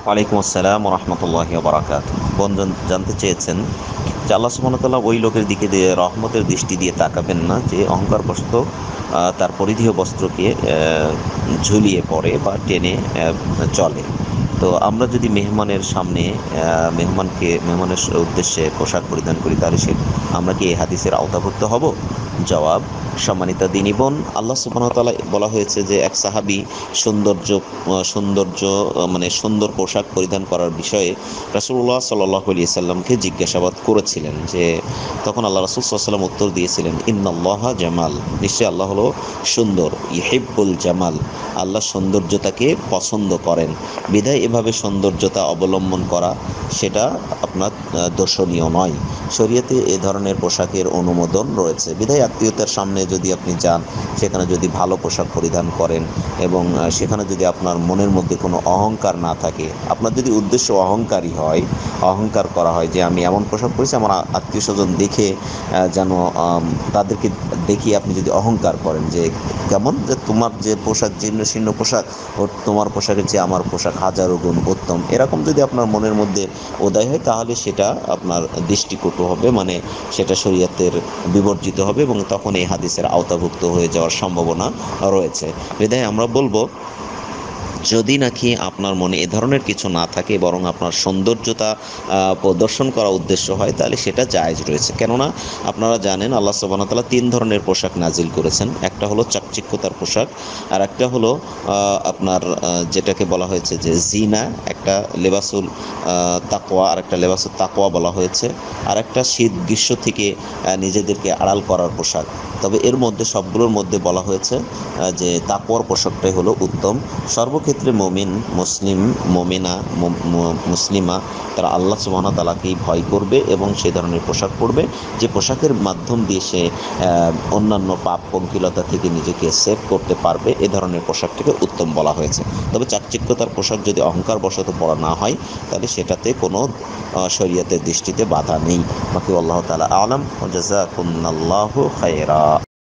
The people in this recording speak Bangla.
ওয়ালাইকুম আসসালাম রহমতুল্লাহি ওয়া বারাকাতুহু। বন্ধু জানতে চেয়েছেন যে আল্লাহ সুবহানাহু ওয়া তাআলা ওই লোকের দিকে দিয়ে রহমতের দৃষ্টি দিয়ে তাকাবেন না যে অহংকারবশত তার পরিধেয় বস্ত্রকে ঝুলিয়ে পড়ে বা টেনে চলে। তো আমরা যদি মেহমানের সামনে মেহমানের উদ্দেশ্যে পোশাক পরিধান করি, তাহলে আমরা কি এই হাদিসের আওতাভুক্ত হব? জবাব: সম্মানিত দিনী বোন, আল্লাহ সুবহানাহু ওয়া তাআলা বলা হয়েছে যে এক সাহাবী সৌন্দর্য মানে সুন্দর পোশাক পরিধান করার বিষয়ে রাসূলুল্লাহ সাল্লাল্লাহু আলাইহি সাল্লামকে জিজ্ঞাসাবাদ করেছিলেন। যে তখন আল্লাহ রাসূল সাল্লাল্লাহু আলাইহি ওয়াসাল্লাম উত্তর দিয়েছিলেন, ইন্নাল্লাহা জামাল, নিশ্চয় আল্লাহ হলো সুন্দর, ইহিব্বুল জামাল, আল্লাহ সৌন্দর্যতাকে পছন্দ করেন। বিধায় এভাবে সৌন্দর্যতা অবলম্বন করা সেটা আপনার দর্শনীয় নয়। শরীয়তে এ ধরনের পোশাকের অনুমোদন রয়েছে। বিধায় আত্মীয়তার সামনে যদি আপনি যান, সেখানে যদি ভালো পোশাক পরিধান করেন এবং সেখানে যদি আপনার মনের মধ্যে কোনো অহংকার না থাকে, আপনার যদি উদ্দেশ্য অহংকার করা হয় যে আমি এমন পোশাক পরেছি আমার আত্মীয় স্বজন দেখে যেন তাদেরকে দেখিয়ে আপনি যদি অহংকার করেন যে কেমন, যে তোমার যে পোশাক জীর্ণ শীর্ণ পোশাক, ও তোমার পোশাকের চেয়ে আমার পোশাক হাজারো গুণ উত্তম, এরকম যদি আপনার মনের মধ্যে উদয় হয়, তাহলে সেটা আপনার দৃষ্টিকটু হবে, মানে সেটা শরীয়তের বিবর্জিত হবে এবং তখন এই হাদিসের আওতাভুক্ত হয়ে যাওয়ার সম্ভাবনা রয়েছে। বিধায় আমরা বলবো, যদি নাকি আপনার মনে এ ধরনের কিছু না থাকে, বরং আপনার সৌন্দর্যতা প্রদর্শন করা উদ্দেশ্য হয়, তাহলে সেটা জায়েজ রয়েছে। কেননা আপনারা জানেন আল্লাহ সুবহানাহু ওয়া তাআলা ৩ ধরনের পোশাক নাজিল করেছেন। একটা হলো চাকচিক্যতার পোশাক, আর একটা হলো আপনার যেটাকে বলা হয়েছে যে জিনা, একটা লেবাসুল তাকওয়া, আর একটা লেবাসুল তাকওয়া বলা হয়েছে, আর একটা শীত গ্রীষ্ম থেকে নিজেদেরকে আড়াল করার পোশাক। তবে এর মধ্যে সবগুলোর মধ্যে বলা হয়েছে যে তাকওয়ার পোশাকটাই হলো উত্তম। সর্বক্ষেত্রে মুমিনা মুসলিমা তারা আল্লাহ সুবহানাহু ওয়া তাআলাকেই ভয় করবে এবং সেই ধরনের পোশাক পরবে যে পোশাকের মাধ্যম দিয়ে সে অন্যান্য পাপ পঙ্কিলতা থেকে নিজেকে সেভ করতে পারবে। এ ধরনের পোশাকটিকে উত্তম বলা হয়েছে। তবে চাকচিক্যতার পোশাক যদি অহংকার বশত পরা না হয়, তাহলে সেটাতে কোনো শরীয়তের দৃষ্টিতে বাধা নেই। বাকি আল্লাহ তাআলা আ'লাম ওয়া জাযাকুমুল্লাহু খায়রা।